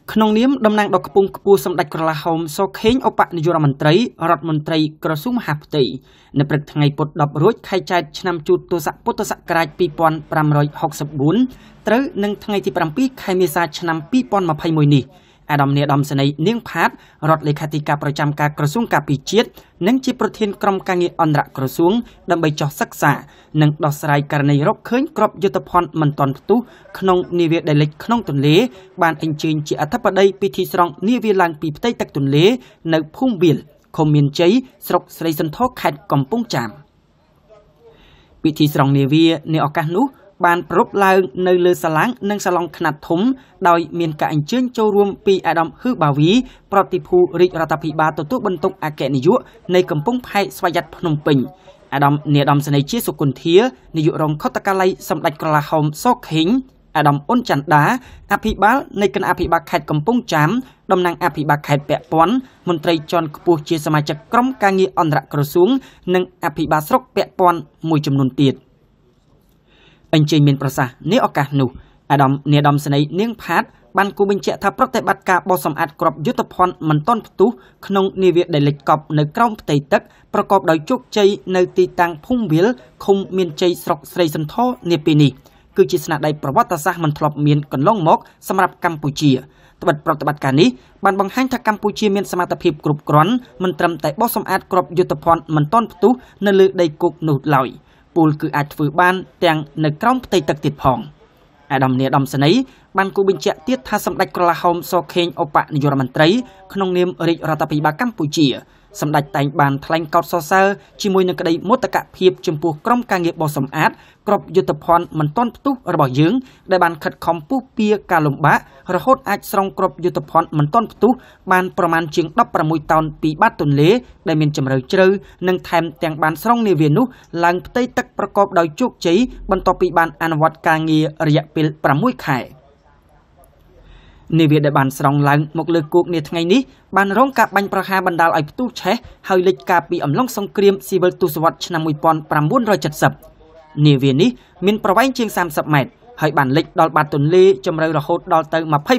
ក្នុងនាមតំណាងដ៏ខ្ពង់ខ្ពស់សម្ដេចក្រឡាហោមសូខេងឧបនាយករដ្ឋមន្ត្រីរដ្ឋមន្ត្រីក្រសួងមហាផ្ទៃនៅព្រឹកថ្ងៃពុធ10រោចខែចែកឆ្នាំជូតទសពុទ្ធសករាជ2564ត្រូវនឹងថ្ងៃទី7ខែមេសាឆ្នាំ2021នេះអាដាមនាដំសនីនាងផាតរដ្ឋលេខាធិការប្រចាំការក្រសួងការពារជាតិនិងជាប្រធានក្រុមការងារអន្តរក្រសួងដើម្បីចោះសិក្សានិងដោះស្រាយករណីរកឃើញគ្រាប់យុទ្ធភ័ណ្ឌមិនទាន់ផ្ទុះក្នុងនាវាដែលលិចក្នុងទន្លេបានអញ្ជើញជាអធិបតីពិធីស្រង់នាវាឡើងពីផ្ទៃទឹកទន្លេនៅភូមិវាលឃុំមានជ័យស្រុកស្រីសន្ធរខេត្តកំពង់ចាមពិធីស្រង់នាវានៅឱកាសនោះបានប្រពឡើងនៅលើសាឡាងនិងសាឡុងខ្នាតធំដោយមានការអញ្ជើញចូលរួមពីអាដាមហ៊ឺបាវីប្រតិភូរាជរដ្ឋាភិបាលទទួលបន្ទុកអគ្គនាយកនៃកំពង់ផែស្វយ័តភ្នំពេញអាដាមនាដំសនីជាសុគន្ធានាយករងខុទ្ទកាល័យសម្ដេចក្រឡាហោមសូខេងអាដាមអ៊ុនច័ន្ទដាអភិបាលនៃគណៈអភិបាលខេត្តកំពង់ចាមតំណាងអភិបាលខេត្តពាក់ព័ន្ធមន្ត្រីជាន់ខ្ពស់ជាសមាជិកក្រុមការងារអន្តរក្រសួងនិងអភិបាលស្រុកពាក់ព័ន្ធមួយចំនួនទៀតអញ្ជើញមានប្រសាសន៍នាឱកាសនោះអាដាមនាដំសនីនាងផាតបានគូបញ្ជាក់ថាប្រតិបត្តិការបោះសម្អាតគ្រាប់យុទ្ធភ័ណ្ឌមិនទាន់ផ្ទុះក្នុងនាវាដែលលិចកប់នៅក្រោមផ្ទៃទឹកប្រកបដោយជោគជ័យនៅទីតាំងភូមិវាលឃុំមានជ័យស្រុកស្រីសន្ធរនាពេលនេះគឺជាស្នាដៃប្រវត្តិសាស្ត្រមិនធ្លាប់មានកន្លងមកសម្រាប់កម្ពុជាត្បិតប្រតិបត្តិការនេះបានបង្ហាញថាកម្ពុជាមានសមត្ថភាពគ្រប់គ្រាន់មិនត្រឹមតែបោះសម្អាតគ្រាប់យុទ្ធភ័ណ្ឌមិនទាន់ផ្ទុះនៅលើដីគោកនោះឡើយពូលគឺអាចធ្វើបានទាំងនៅក្រោមផ្ទៃទឹកទៀតផងអាដាមនាដំសនីបានគូបញ្ជាក់ទៀតថាសម្ដេចក្រឡាហោមសូខេងឧបនាយករដ្ឋមន្ត្រីក្នុងនាមរាជរដ្ឋាភិបាលកម្ពុជាសម្ដេចតែងបានថ្លែងកោតសរសើរជាមួយនឹងក្តីមោទកភាពចំពោះក្រុមការងារបោះសម្អាតគ្រាប់យុទ្ធភ័ណ្ឌមិនទាន់ផ្ទុះរបស់យើងដែលបានខិតខំពុះពៀការលំបាករហូតអាចស្រង់គ្រាប់យុទ្ធភ័ណ្ឌមិនទាន់ផ្ទុះបានប្រមាណជាង16តោនពីបាតទន្លេដែលមានជម្រៅជ្រៅនិងថែមទាំងបានស្រង់នាវានោះឡើងផ្ទៃទឹកប្រកបដោយជោគជ័យបន្ទាប់ពីបានអនុវត្តការងាររយៈពេល6ខែនាវាដែលបានស្រង់ឡើងមកលើគោកនាថ្ងៃនេះបានរងការបាញ់ប្រហារបណ្ដាលឲ្យផ្ទុះឆេះហើយលិចការពីអំឡុងសង្គ្រាមស៊ីវិលទសវត្សរ៍ឆ្នាំ1970នាវានេះមានប្រវែងជាង30ម៉ែត្រហើយបានលិចដល់បាតទន្លេជម្រៅរហូតដល់ទៅ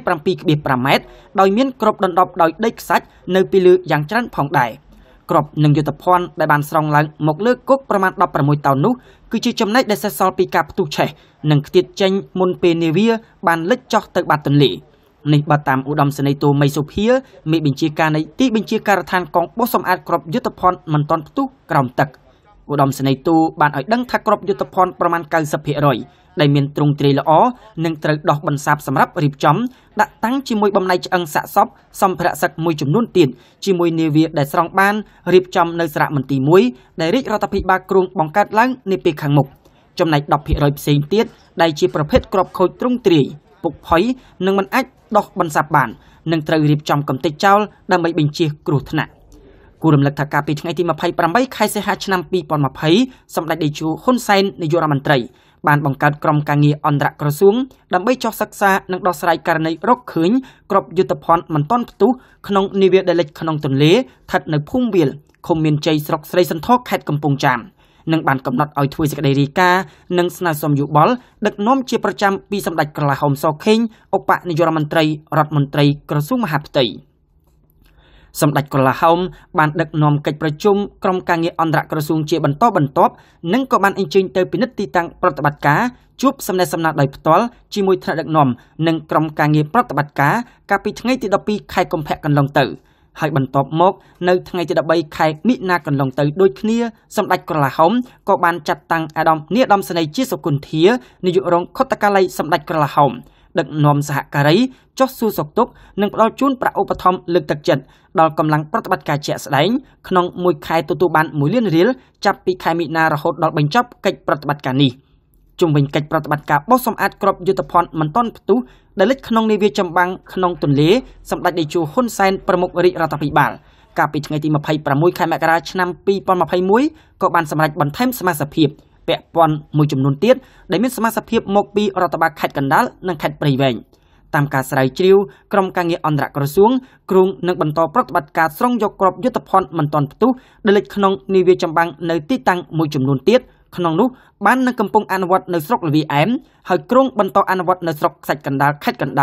27.5 ម៉ែត្រដោយមានគ្របដណ្ដប់ដោយដីខ្សាច់នៅពីលើយ៉ាងច្រើនផងដែរគ្រាប់និងយុទ្ធភ័ណ្ឌដែលបានស្រង់ឡើងមកលើគោកប្រមាណ16តោននោះគឺជាចំណែកដែលសេសសល់ពីការផ្ទុះឆេះនិងខ្ទាតចេញមុនពេលនាវាបានលិចចុះទៅបាតទន្លេនេះបើតាមឧត្តមសេនីយ៍តូមីសុភាមេបញ្ជាការនៃទីបញ្ជាការដ្ឋានកងបោះសម្អាតគ្រាប់យុទ្ធភ័ណ្ឌមិនទាន់ផ្ទុះក្រោមទឹកឧត្តមសេនីយ៍តូបានឲ្យដឹងថាគ្រាប់យុទ្ធភ័ណ្ឌប្រមាណ 90% ដែលមានទ្រង់ទ្រាយល្អនិងត្រូវដោះបន្សាបសម្រាប់រៀបចំដាក់តាំងជាមួយបំណែកឆ្អឹងសាកសពសម្ភារៈសឹកមួយចំនួនទៀតជាមួយនាវាដែលស្រង់បានរៀបចំនៅសារមន្ទីរមួយដែលរាជរដ្ឋាភិបាលគ្រោងបង្កើតឡើងនាពេលខាងមុខចំណែក 10% ផ្សេងទៀតដែលជាប្រភេទគ្រាប់ខូចទ្រង់ទ្រាយពុកផុយនិងមិនអាចដោះបន្សាបបាននឹងត្រូវរៀបចំកំទេចចោលដើម្បីបញ្ជៀសគ្រោះថ្នាក់គូរំលឹកថាកាលពីថ្ងៃទី28ខែសីហាឆ្នាំ2020សម្ដេចតេជោហ៊ុនសែននាយករដ្ឋមន្ត្រីបានបង្កើតក្រុមការងារអន្តរក្រសួងដើម្បីចោះសិក្សានិងដោះស្រាយករណីរកឃើញគ្រាប់យុទ្ធភ័ណ្ឌមិនទាន់ផ្ទុះក្នុងនាវាដែលលិចក្នុងទន្លេស្ថិតនៅភូមិវាលឃុំមានជ័យស្រុកស្រីសន្ធរខេត្តកំពង់ចាមនិងបានកំណត់ឲ្យធ្វើសេចក្តីរាយការណ៍និងស្នើសុំយោបល់ដឹកនាំជាប្រចាំពីសម្ដេចក្រឡាហោមសូខេងឧបនាយករដ្ឋមន្ត្រីរដ្ឋមន្ត្រីក្រសួងមហាផ្ទៃសម្ដេចក្រឡាហោមបានដឹកនាំកិច្ចប្រជុំក្រុមការងារអន្តរក្រសួងជាបន្តបន្ទាប់និងក៏បានអញ្ជើញទៅពិនិត្យទីតាំងប្រតិបត្តិការជួបសំណេះសំណាលដោយផ្ទាល់ជាមួយថ្នាក់ដឹកនាំនិងក្រុមការងារប្រតិបត្តិការកាលពីថ្ងៃទី12ខែកុម្ភៈកន្លងទៅហើយបន្ទាប់មកនៅថ្ងៃទី13ខែមិនិនាកន្លងទៅដូចគ្នាសម្ដេចក្រឡាហោមក៏បានចាត់តាំងអាដាមនាដំសនីយ៍ជាសុគន្ធានាយករងខុទ្ទកាល័យសម្ដេចក្រឡាហោមដឹកនាំសហការីចុះសួរសុខទុក្ខនិងផ្ដល់ជូនប្រាក់ឧបត្ថម្ភលើកទឹកចិត្តដល់កម្លាំងប្រតិបត្តិការជាក់ស្ដែងក្នុងមួយខែទទួលបាន1 លានរៀលចាប់ពីខែមិនិនារហូតដល់បញ្ចប់កិច្ចប្រតិបត្តិការនេះជុំវិញកិច្ចប្រតិបត្តិការបោះសម្អាតគ្រាប់យុទ្ធភ័ណ្ឌមិនទាន់ផ្ទុះដែលលិចក្នុងនាវាចម្បាំងក្នុងទន្លេសម្ដេចតេជោហ៊ុនសែនប្រមុខរាជរដ្ឋាភិបាលកាលពីថ្ងៃទី26ខែមករាឆ្នាំ2021ក៏បានសម្រេចបន្ថែមសមាជិកភាពពាក់ព័ន្ធមួយចំនួនទៀតដែលមានសមាជិកភាពមកពីរដ្ឋបាលខេត្តកណ្ដាលនិងខេត្តព្រៃវែងតាមការស្រាវជ្រាវក្រុមការងារអន្តរក្រសួងគ្រោងនឹងបន្តប្រតិបត្តិការស្រង់យកគ្រាប់យុទ្ធភ័ណ្ឌមិនទាន់ផ្ទុះដែលលិចក្នុងនាវាចម្បាំងនៅទីតាំងមួយចំនួនទៀតក្នុងនោះបាននឹងកំពុងអនុវត្តនៅស្រុកលវីអែមហើយគ្រោងបន្តអនុវត្តនៅស្រុកខ្សាច់កណ្ដាលខេត្តកណ្ដាល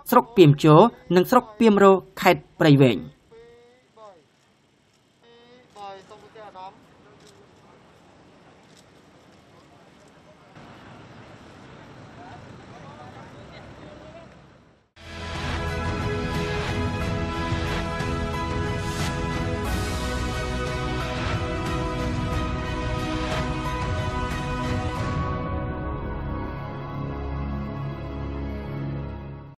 ស្រុកពីមជោនិងស្រុកពីមរោខេត្តព្រៃវែង